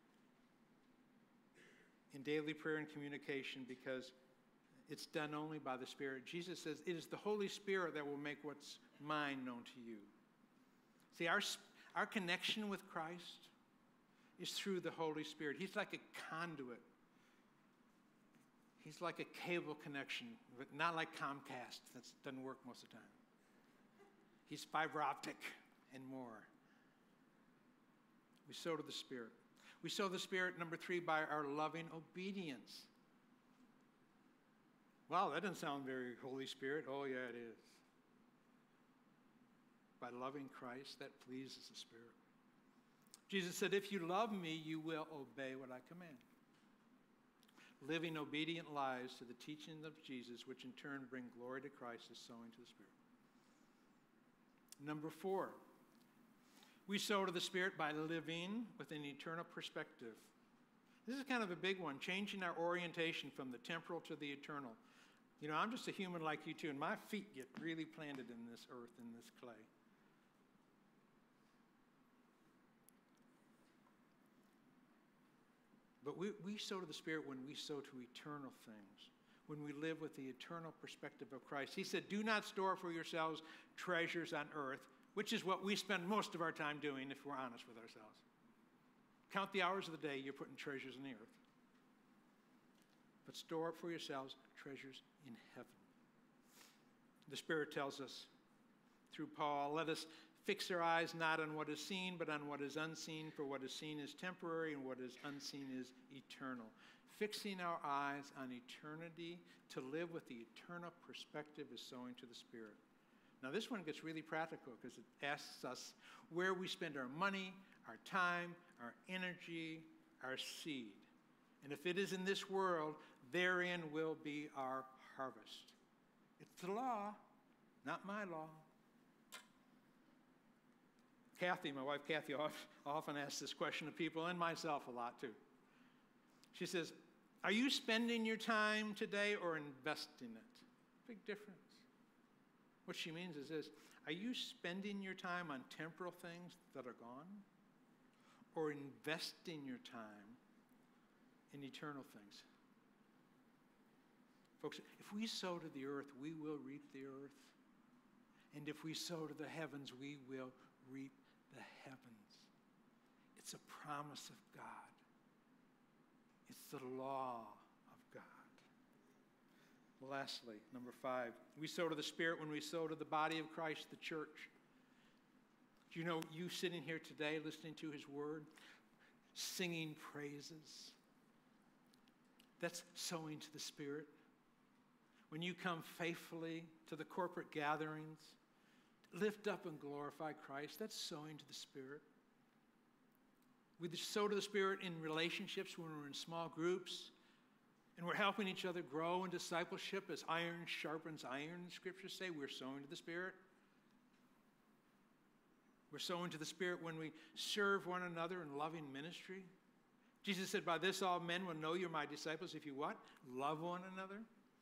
in daily prayer and communication because it's done only by the Spirit. Jesus says it is the Holy Spirit that will make what's mine known to you. See, our connection with Christ is through the Holy Spirit. He's like a conduit. He's like a cable connection, but not like Comcast. That doesn't work most of the time. He's fiber optic and more. We sow to the Spirit. We sow the Spirit, number 3, by our loving obedience. Wow, that doesn't sound very Holy Spirit. Oh, yeah, it is. By loving Christ, that pleases the Spirit. Jesus said, if you love me, you will obey what I command. Living obedient lives to the teaching of Jesus, which in turn bring glory to Christ, is sowing to the Spirit. Number 4, we sow to the Spirit by living with an eternal perspective. This is kind of a big one, changing our orientation from the temporal to the eternal. You know, I'm just a human like you too, and my feet get really planted in this earth, in this clay. But we sow to the Spirit when we sow to eternal things, when we live with the eternal perspective of Christ. He said, do not store for yourselves treasures on earth, which is what we spend most of our time doing if we're honest with ourselves. Count the hours of the day you're putting treasures in the earth. But store up for yourselves treasures in heaven. The Spirit tells us through Paul, let us fix our eyes not on what is seen, but on what is unseen, for what is seen is temporary, and what is unseen is eternal. fixing our eyes on eternity to live with the eternal perspective is sowing to the Spirit. Now, this one gets really practical because it asks us where we spend our money, our time, our energy, our seed. And if it is in this world, therein will be our harvest. It's the law, not my law. Kathy, my wife Kathy, often asks this question of people, and myself a lot too. She says, are you spending your time today or investing it? Big difference. What she means is this: are you spending your time on temporal things that are gone, or investing your time in eternal things? Folks, if we sow to the earth, we will reap the earth. And if we sow to the heavens, we will reap the heavens. It's a promise of God. It's the law of God. Lastly, number 5, we sow to the Spirit when we sow to the body of Christ, the church. Do you know, you sitting here today listening to his word, singing praises, that's sowing to the Spirit. When you come faithfully to the corporate gatherings, lift up and glorify Christ, that's sowing to the Spirit. We sow to the Spirit in relationships when we're in small groups and we're helping each other grow in discipleship as iron sharpens iron, the scriptures say. We're sowing to the Spirit. We're sowing to the Spirit when we serve one another in loving ministry. Jesus said, by this all men will know you're my disciples if you what? Love one another.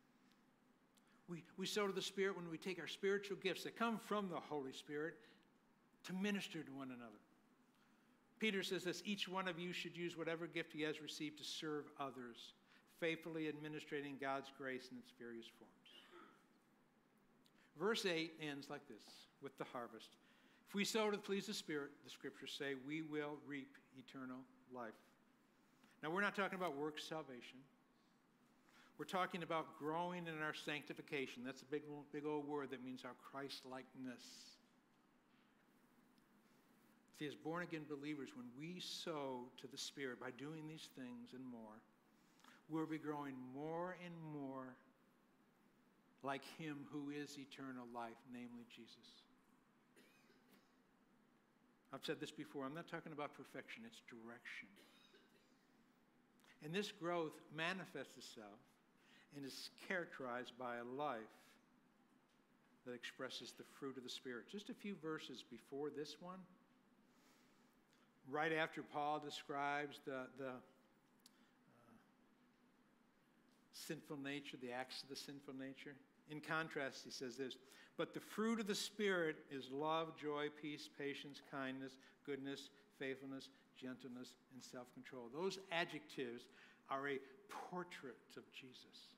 We sow to the Spirit when we take our spiritual gifts that come from the Holy Spirit to minister to one another. Peter says this, each one of you should use whatever gift he has received to serve others, faithfully administrating God's grace in its various forms. Verse 8 ends like this, with the harvest. If we sow to please the Spirit, the scriptures say, we will reap eternal life. Now, we're not talking about works salvation. We're talking about growing in our sanctification. That's a big old word that means our Christ-likeness. See, as born-again believers, when we sow to the Spirit by doing these things and more, we'll be growing more and more like him who is eternal life, namely Jesus. I've said this before. I'm not talking about perfection. It's direction. And this growth manifests itself and is characterized by a life that expresses the fruit of the Spirit. Just a few verses before this one, right after Paul describes the sinful nature, the acts of the sinful nature. In contrast, he says this, but the fruit of the Spirit is love, joy, peace, patience, kindness, goodness, faithfulness, gentleness, and self-control. Those adjectives are a portrait of Jesus.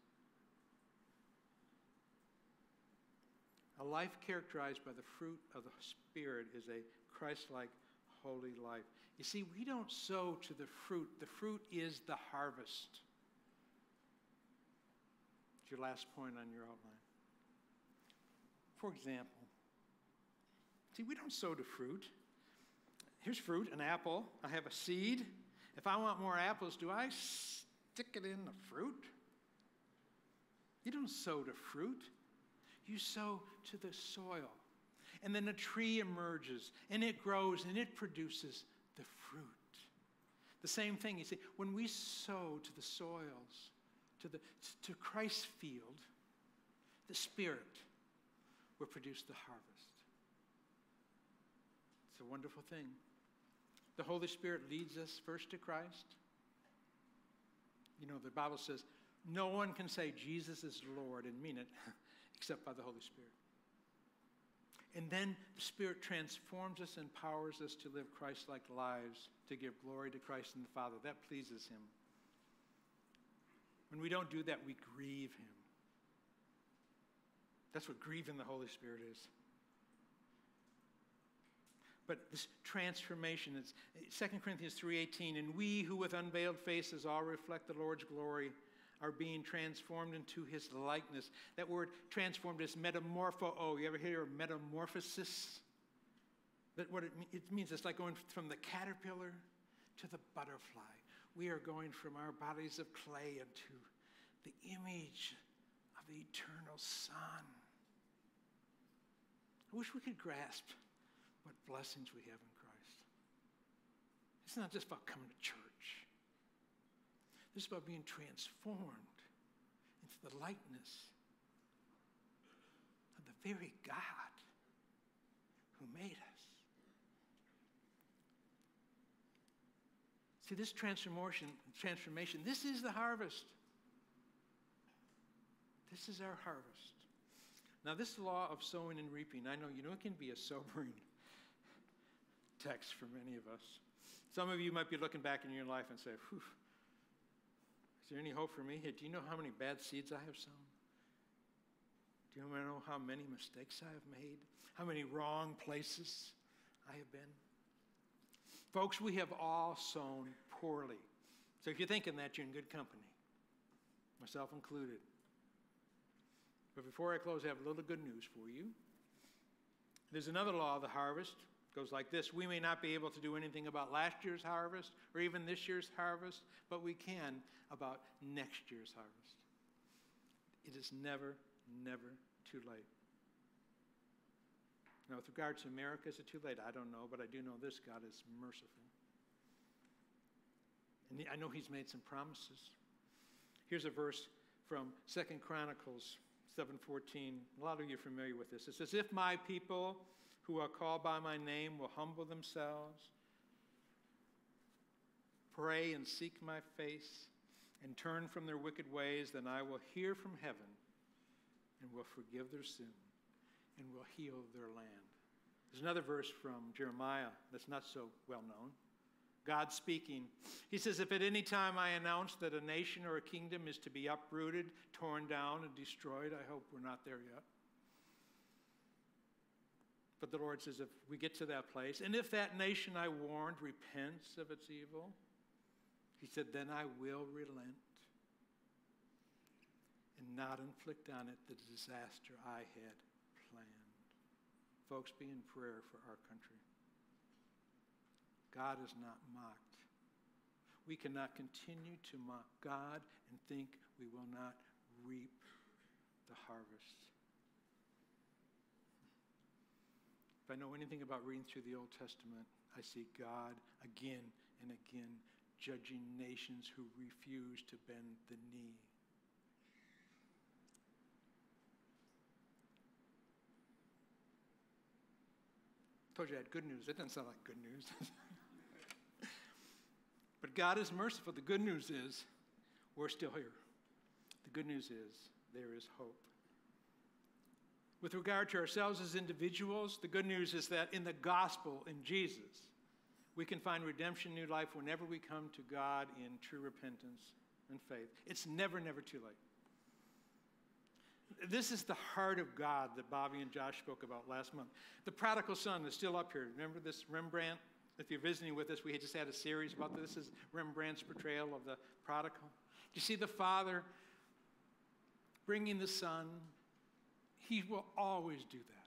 A life characterized by the fruit of the Spirit is a Christ-like, holy life. You see, we don't sow to the fruit. The fruit is the harvest. It's your last point on your outline. For example, see, we don't sow to fruit. Here's fruit, an apple. I have a seed. If I want more apples, do I stick it in the fruit? You don't sow to fruit. You sow to the soil. And then a tree emerges, and it grows, and it produces the fruit. The same thing, you see, when we sow to the soils, to Christ's field, the Spirit will produce the harvest. It's a wonderful thing. The Holy Spirit leads us first to Christ. You know, the Bible says, no one can say Jesus is Lord and mean it except by the Holy Spirit. And then the Spirit transforms us and empowers us to live Christ-like lives, to give glory to Christ and the Father. That pleases him. When we don't do that, we grieve him. That's what grieving the Holy Spirit is. But this transformation, it's 2 Corinthians 3:18, and we who with unveiled faces all reflect the Lord's glory are being transformed into his likeness. That word transformed is metamorpho. You ever hear of metamorphosis? That what it means, it's like going from the caterpillar to the butterfly. We are going from our bodies of clay into the image of the eternal Son. I wish we could grasp what blessings we have in Christ. It's not just about coming to church. It's about being transformed into the likeness of the very God who made us. See, this transformation, this is the harvest. This is our harvest. Now, this law of sowing and reaping, I know it can be a sobering text for many of us. Some of you might be looking back in your life and say, "Whew, is there any hope for me? Hey, do you know how many bad seeds I have sown? Do you know how many mistakes I have made? How many wrong places I have been?" Folks, we have all sown poorly. So if you're thinking that, you're in good company, myself included. But before I close, I have a little good news for you. There's another law of the harvest. It goes like this. We may not be able to do anything about last year's harvest or even this year's harvest, but we can about next year's harvest. It is never, never too late. Now, with regard to America, is it too late? I don't know, but I do know this: God is merciful. And I know He's made some promises. Here's a verse from 2 Chronicles 7:14. A lot of you are familiar with this. It says, "If my people who are called by my name will humble themselves, pray and seek my face, and turn from their wicked ways, then I will hear from heaven and will forgive their sin and will heal their land." There's another verse from Jeremiah that's not so well known. God speaking. He says, "If at any time I announce that a nation or a kingdom is to be uprooted, torn down, and destroyed," I hope we're not there yet. But the Lord says, if we get to that place, "and if that nation I warned repents of its evil," He said, "then I will relent and not inflict on it the disaster I had planned." Folks, be in prayer for our country. God is not mocked. We cannot continue to mock God and think we will not reap the harvest. If I know anything about reading through the Old Testament, I see God again and again judging nations who refuse to bend the knee. I told you I had good news. That doesn't sound like good news. But God is merciful. The good news is we're still here. The good news is there is hope. With regard to ourselves as individuals, the good news is that in the gospel, in Jesus, we can find redemption, new life whenever we come to God in true repentance and faith. It's never, never too late. This is the heart of God that Bobby and Josh spoke about last month. The prodigal son is still up here. Remember this Rembrandt? If you're visiting with us, we just had a series about this. This is Rembrandt's portrayal of the prodigal. Do you see the father bringing the son? He will always do that.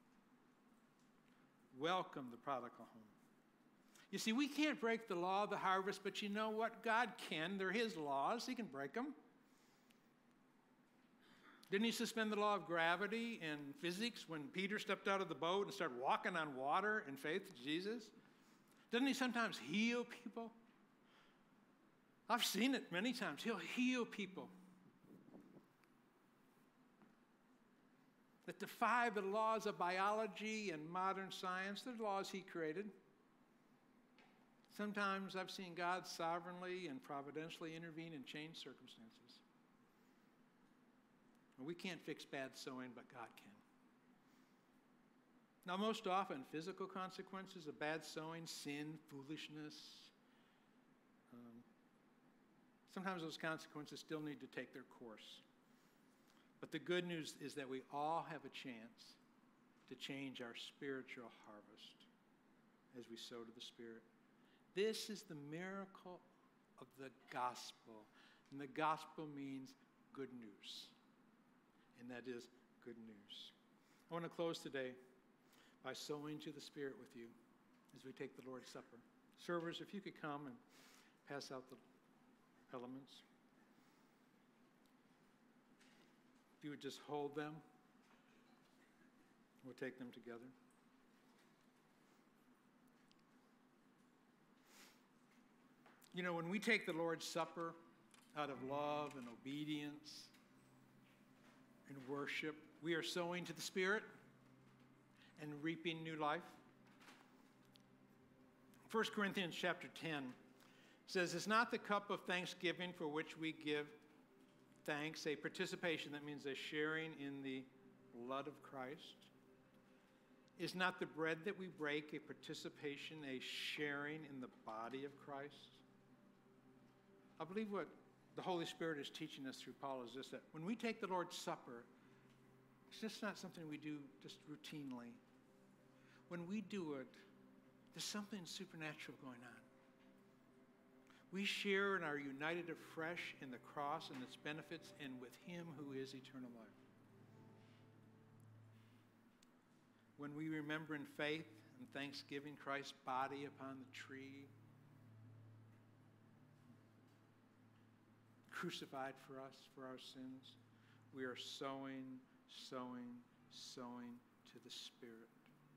Welcome the prodigal home. You see, we can't break the law of the harvest, but you know what? God can. They're His laws. He can break them. Didn't He suspend the law of gravity and physics when Peter stepped out of the boat and started walking on water in faith to Jesus? Doesn't He sometimes heal people? I've seen it many times. He'll heal people that defy the laws of biology and modern science. They're laws He created. Sometimes I've seen God sovereignly and providentially intervene and change circumstances. We can't fix bad sowing, but God can. Now, most often, physical consequences of bad sowing, sin, foolishness, sometimes those consequences still need to take their course. But the good news is that we all have a chance to change our spiritual harvest as we sow to the Spirit. This is the miracle of the gospel. And the gospel means good news. And that is good news. I want to close today by sowing to the Spirit with you as we take the Lord's Supper. Servers, if you could come and pass out the elements. If you would just hold them, we'll take them together. You know, when we take the Lord's Supper out of love and obedience and worship, we are sowing to the Spirit and reaping new life. 1 Corinthians chapter 10 says, "Is not the cup of thanksgiving for which we give thanks a participation," that means a sharing in the blood of Christ? "Is not the bread that we break a participation, a sharing in the body of Christ?" I believe what the Holy Spirit is teaching us through Paul is this, that when we take the Lord's Supper, it's just not something we do just routinely. When we do it, there's something supernatural going on. We share and are united afresh in the cross and its benefits and with Him who is eternal life. When we remember in faith and thanksgiving Christ's body upon the tree, crucified for us, for our sins, we are sowing to the Spirit.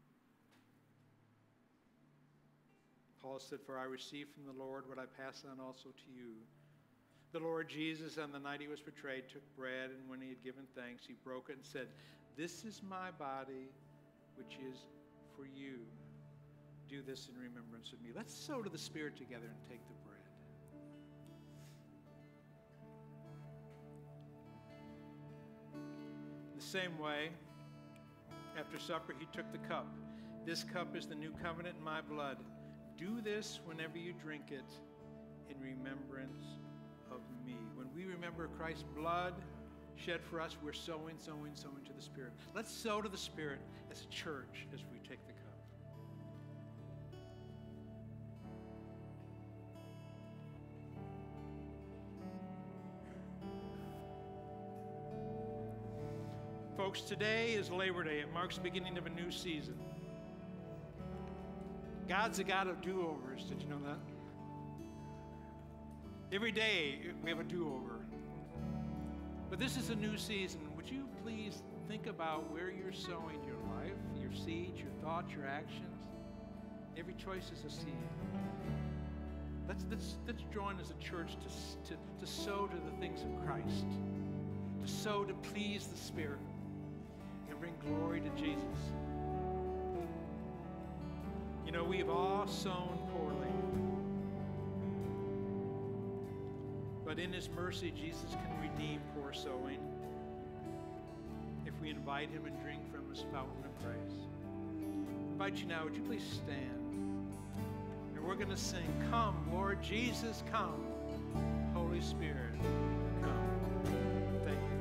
Paul said, "For I received from the Lord what I pass on also to you. The Lord Jesus, on the night he was betrayed, took bread, and when he had given thanks, he broke it and said, 'This is my body, which is for you. Do this in remembrance of me.'" Let's sow to the Spirit together and take the bread. In the same way, after supper, he took the cup. "This cup is the new covenant in my blood. Do this whenever you drink it in remembrance of me." When we remember Christ's blood shed for us, we're sowing to the Spirit. Let's sow to the Spirit as a church as we take the cup. Folks, today is Labor Day. It marks the beginning of a new season. God's a God of do-overs. Did you know that? Every day we have a do-over. But this is a new season. Would you please think about where you're sowing your life, your seeds, your thoughts, your actions? Every choice is a seed. Let's join as a church to sow to the things of Christ, to sow to please the Spirit and bring glory to Jesus. You know, we've all sown poorly. But in His mercy, Jesus can redeem poor sowing if we invite Him and drink from His fountain of grace. I invite you now, would you please stand? And we're going to sing, "Come, Lord Jesus, come. Holy Spirit, come." Thank you.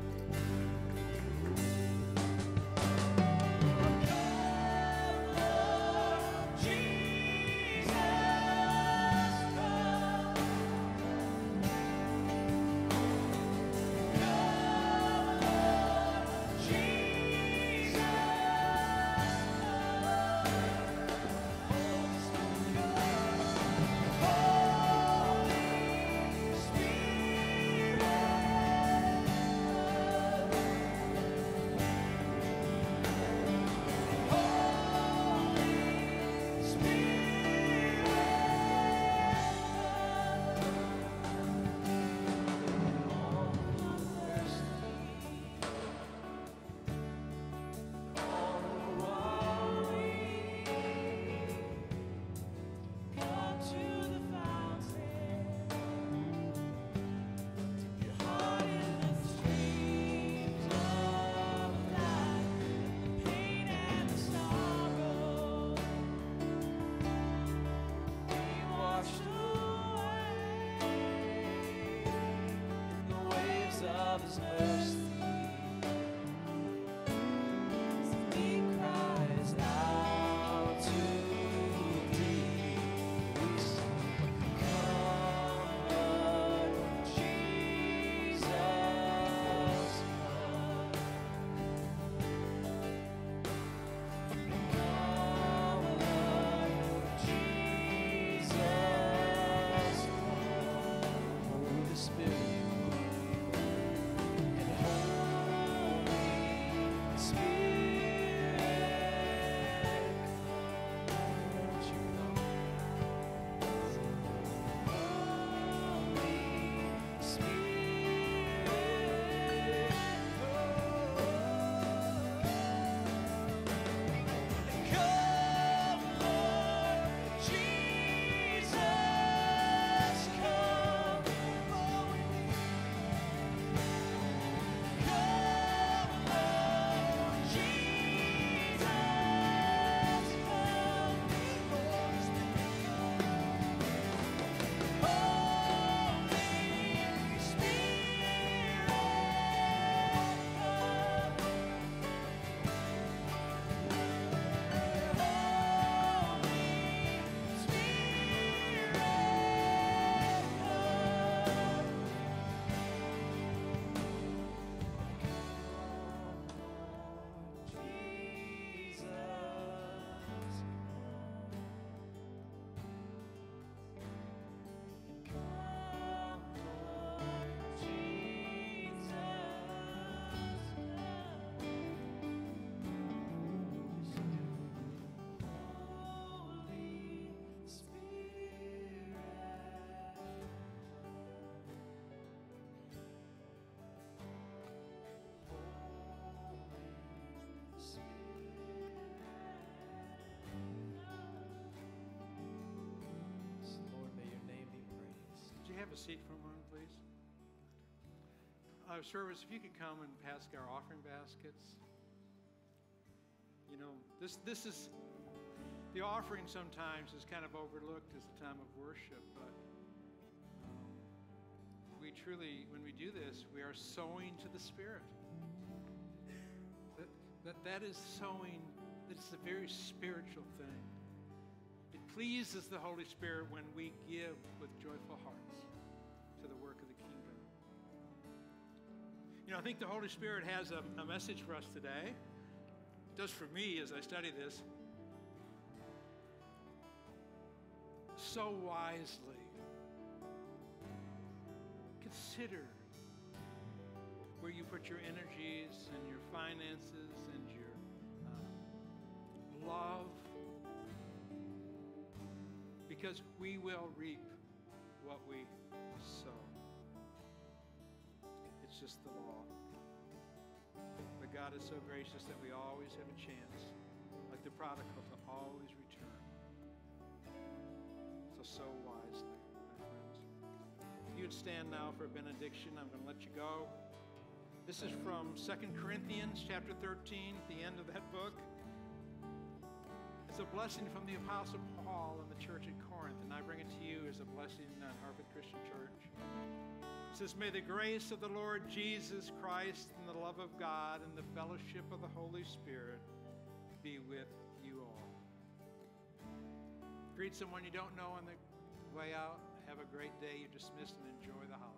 have a seat for a moment, please? Service, if you could come and pass our offering baskets. You know, this is, the offering sometimes is kind of overlooked as a time of worship, but we truly, when we do this, we are sowing to the Spirit. That is sowing, it's a very spiritual thing. It pleases the Holy Spirit when we give with joyful hearts to the work of the kingdom. You know, I think the Holy Spirit has a message for us today. It does for me as I study this. So wisely. Consider where you put your energies and your finances and your love, because we will reap what we sow. It's just the law. But God is so gracious that we always have a chance, like the prodigal, to always return. So wisely, my friends. If you would stand now for a benediction, I'm going to let you go. This is from 2 Corinthians chapter 13, at the end of that book. It's a blessing from the Apostle Paul in the church at Corinth, and I bring it to you as a blessing on Harvard Christian Church. It says, "May the grace of the Lord Jesus Christ and the love of God and the fellowship of the Holy Spirit be with you all." Greet someone you don't know on the way out. Have a great day. You're dismissed and enjoy the holiday.